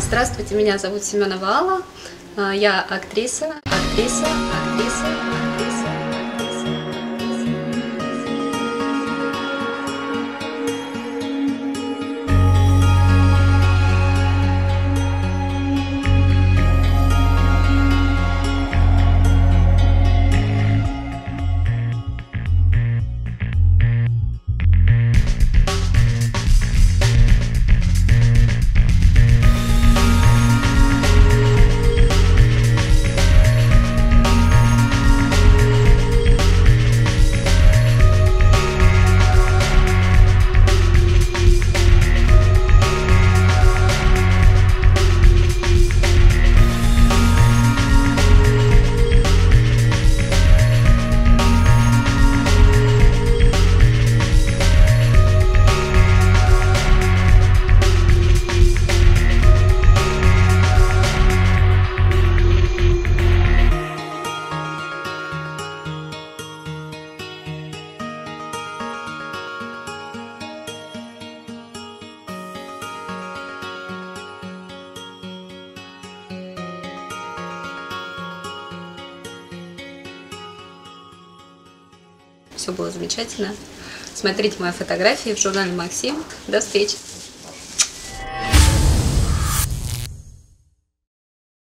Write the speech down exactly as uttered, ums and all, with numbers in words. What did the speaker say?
Здравствуйте, меня зовут Семенова Алла. Я актриса, актриса, актриса, актриса. Все было замечательно. Смотрите мои фотографии в журнале «Максим». До встречи!